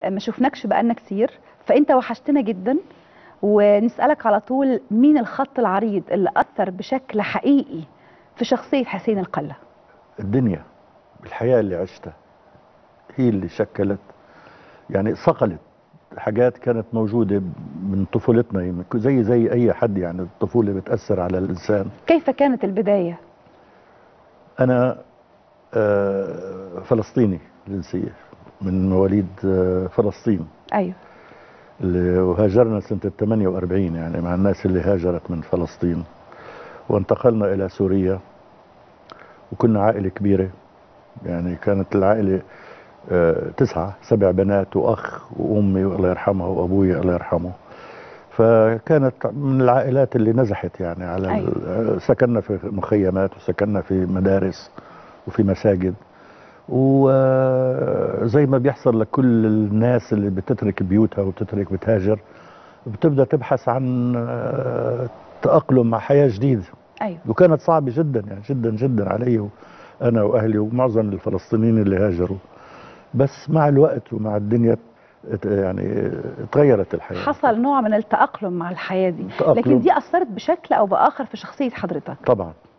ما شفناكش بقالنا كتير، فانت وحشتنا جدا. ونسألك على طول، مين الخط العريض اللي أثر بشكل حقيقي في شخصية حسين القلة؟ الدنيا، الحياة اللي عشتها هي اللي شكلت، يعني صقلت حاجات كانت موجودة من طفولتنا، زي أي حد، يعني الطفولة بتأثر على الإنسان. كيف كانت البداية؟ أنا فلسطيني جنسية، من مواليد فلسطين. أيوه. وهاجرنا سنة 48، يعني مع الناس اللي هاجرت من فلسطين، وانتقلنا إلى سوريا. وكنا عائلة كبيرة، يعني كانت العائلة 9 7 بنات وأخ وأمي الله يرحمها وأبوي الله يرحمه. فكانت من العائلات اللي نزحت يعني على أيوه. سكننا في مخيمات، وسكننا في مدارس وفي مساجد. وزي ما بيحصل لكل الناس اللي بتترك بيوتها وبتترك بتهاجر، بتبدأ تبحث عن تأقلم مع حياة جديدة. أيوه. وكانت صعبة جدا، يعني جدا جدا علي أنا وأهلي ومعظم الفلسطينيين اللي هاجروا. بس مع الوقت ومع الدنيا يعني تغيرت الحياة. حصل نوع من التأقلم مع الحياة دي، لكن تأقلم دي أثرت بشكل أو بآخر في شخصية حضرتك. طبعا.